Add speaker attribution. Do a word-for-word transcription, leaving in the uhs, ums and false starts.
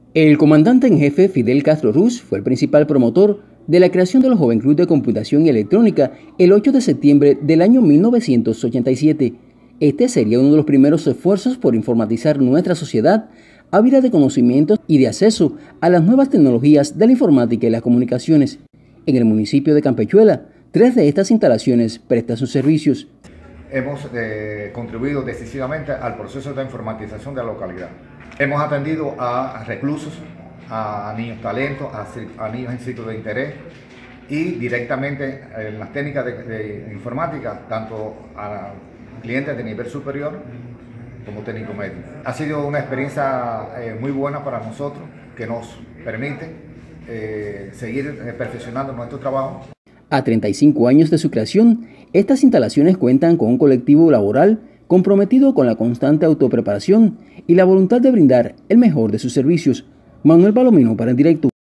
Speaker 1: El comandante en jefe Fidel Castro Ruz fue el principal promotor de la creación de los Joven Club de Computación y Electrónica el ocho de septiembre del año mil novecientos ochenta y siete. Este sería uno de los primeros esfuerzos por informatizar nuestra sociedad, ávida de conocimientos y de acceso a las nuevas tecnologías de la informática y las comunicaciones. En el municipio de Campechuela, tres de estas instalaciones prestan sus servicios.
Speaker 2: Hemos eh, contribuido decisivamente al proceso de informatización de la localidad. Hemos atendido a reclusos, a niños talentos, a, a niños en sitios de interés y directamente en las técnicas de, de informática, tanto a clientes de nivel superior como técnico medio. Ha sido una experiencia eh, muy buena para nosotros, que nos permite eh, seguir eh, perfeccionando nuestro trabajo.
Speaker 1: A treinta y cinco años de su creación, estas instalaciones cuentan con un colectivo laboral comprometido con la constante autopreparación y la voluntad de brindar el mejor de sus servicios. Manuel Palomino para En Directo.